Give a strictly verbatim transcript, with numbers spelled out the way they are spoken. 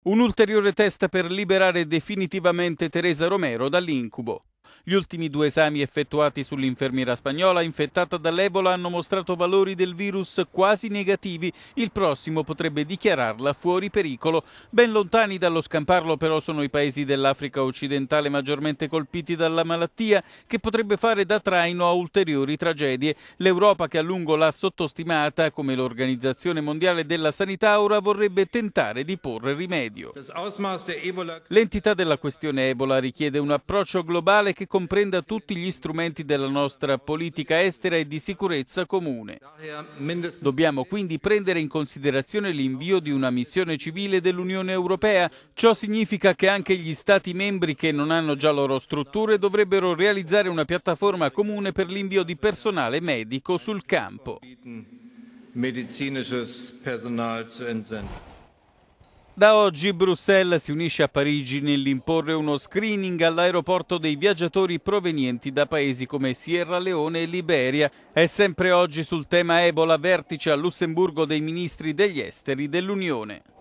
Un ulteriore test per liberare definitivamente Teresa Romero dall'incubo. Gli ultimi due esami effettuati sull'infermiera spagnola infettata dall'Ebola hanno mostrato valori del virus quasi negativi. Il prossimo potrebbe dichiararla fuori pericolo. Ben lontani dallo scamparlo però sono i paesi dell'Africa occidentale maggiormente colpiti dalla malattia, che potrebbe fare da traino a ulteriori tragedie. L'Europa, che a lungo l'ha sottostimata, come l'Organizzazione Mondiale della Sanità, ora vorrebbe tentare di porre rimedio. L'entità della questione Ebola richiede un approccio globale che comprenda tutti gli strumenti della nostra politica estera e di sicurezza comune. Dobbiamo quindi prendere in considerazione l'invio di una missione civile dell'Unione Europea. Ciò significa che anche gli Stati membri che non hanno già loro strutture dovrebbero realizzare una piattaforma comune per l'invio di personale medico sul campo. Da oggi Bruxelles si unisce a Parigi nell'imporre uno screening all'aeroporto dei viaggiatori provenienti da paesi come Sierra Leone e Liberia. È sempre oggi sul tema Ebola vertice a Lussemburgo dei ministri degli esteri dell'Unione.